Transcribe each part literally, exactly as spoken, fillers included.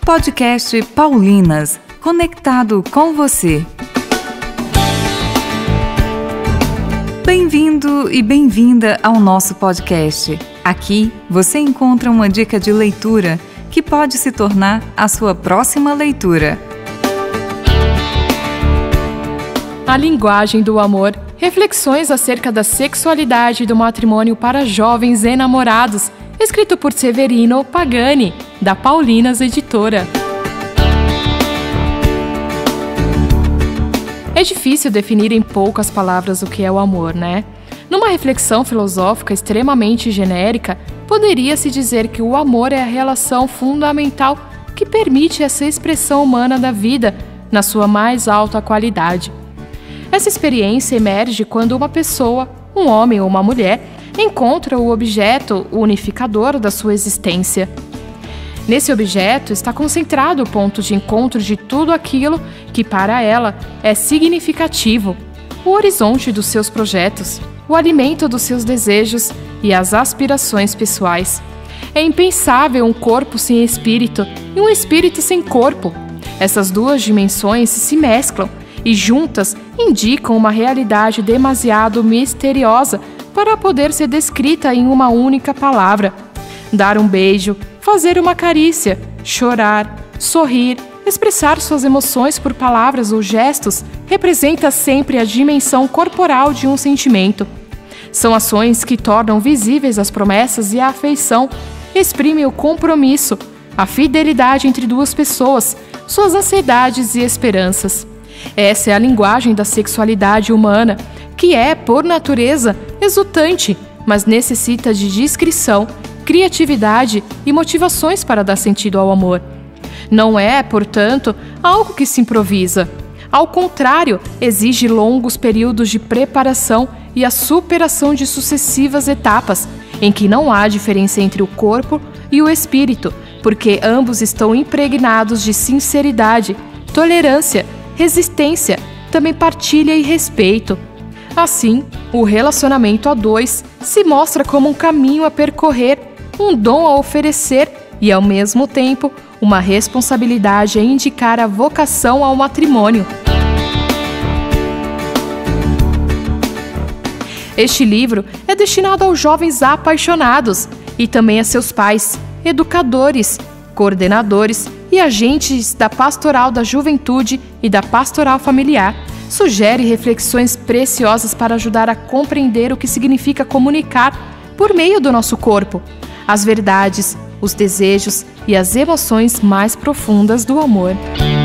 Podcast Paulinas, conectado com você. Bem-vindo e bem-vinda ao nosso podcast. Aqui você encontra uma dica de leitura que pode se tornar a sua próxima leitura. A linguagem do amor. Reflexões acerca da sexualidade e do matrimônio para jovens enamorados. Escrito por Severino Pagani, da Paulinas Editora. É difícil definir em poucas palavras o que é o amor, né? Numa reflexão filosófica extremamente genérica, poderia-se dizer que o amor é a relação fundamental que permite essa expressão humana da vida na sua mais alta qualidade. Essa experiência emerge quando uma pessoa, um homem ou uma mulher, encontra o objeto unificador da sua existência. Nesse objeto está concentrado o ponto de encontro de tudo aquilo que para ela é significativo, o horizonte dos seus projetos, o alimento dos seus desejos e as aspirações pessoais. É impensável um corpo sem espírito e um espírito sem corpo. Essas duas dimensões se mesclam e juntas indicam uma realidade demasiado misteriosa para poder ser descrita em uma única palavra. Dar um beijo, fazer uma carícia, chorar, sorrir, expressar suas emoções por palavras ou gestos representa sempre a dimensão corporal de um sentimento. São ações que tornam visíveis as promessas e a afeição, exprimem o compromisso, a fidelidade entre duas pessoas, suas ansiedades e esperanças. Essa é a linguagem da sexualidade humana, que é, por natureza, exultante, mas necessita de discrição, criatividade e motivações para dar sentido ao amor. Não é, portanto, algo que se improvisa. Ao contrário, exige longos períodos de preparação e a superação de sucessivas etapas, em que não há diferença entre o corpo e o espírito, porque ambos estão impregnados de sinceridade, tolerância, resistência, também partilha e respeito. Assim, o relacionamento a dois se mostra como um caminho a percorrer, um dom a oferecer e, ao mesmo tempo, uma responsabilidade a indicar a vocação ao matrimônio. Este livro é destinado aos jovens apaixonados e também a seus pais, educadores, coordenadores e agentes da Pastoral da Juventude e da Pastoral Familiar. Sugere reflexões preciosas para ajudar a compreender o que significa comunicar, por meio do nosso corpo, as verdades, os desejos e as emoções mais profundas do amor.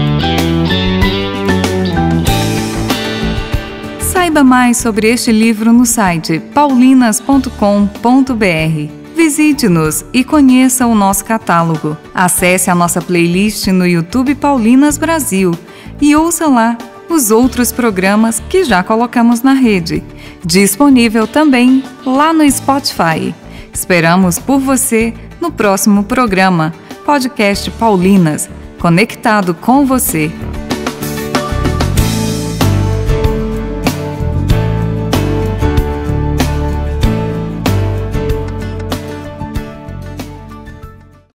Saiba mais sobre este livro no site paulinas ponto com ponto br. Visite-nos e conheça o nosso catálogo. Acesse a nossa playlist no YouTube Paulinas Brasil e ouça lá os outros programas que já colocamos na rede. Disponível também lá no Spotify. Esperamos por você no próximo programa, Podcast Paulinas, conectado com você.